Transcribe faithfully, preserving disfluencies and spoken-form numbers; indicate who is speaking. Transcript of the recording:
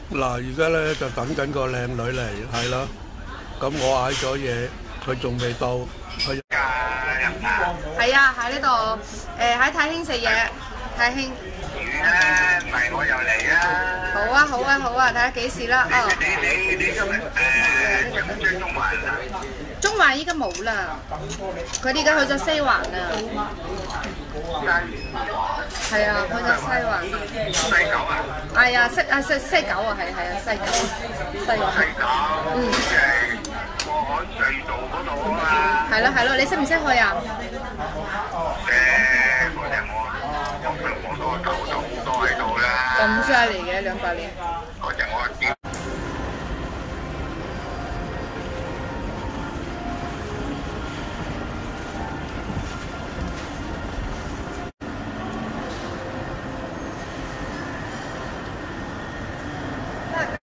Speaker 1: 嗱，而家咧就等緊個靚女嚟，係咯。咁我嗌咗嘢，佢仲未到，佢
Speaker 2: 係啊，喺呢度誒喺太興食嘢，太興。
Speaker 3: 魚啦，唔係我又嚟啦。
Speaker 2: 好啊好啊好啊，睇下幾時啦。哦。
Speaker 3: 你你你今日誒追唔追中環啊？
Speaker 2: 中環依家冇啦，佢哋而家去咗西環啊。係啊，去咗西環。
Speaker 3: 西九啊？
Speaker 2: 係啊，西啊西西九啊，係係啊，西九。西環。
Speaker 3: 西九。嗯。即係過海隧道嗰度啊嘛。
Speaker 2: 係咯係咯，你識唔識去啊？
Speaker 3: 誒，嗰陣我我我都舊咗好多喺度啦。
Speaker 2: 咁犀利嘅兩百年。
Speaker 3: 嗰陣我。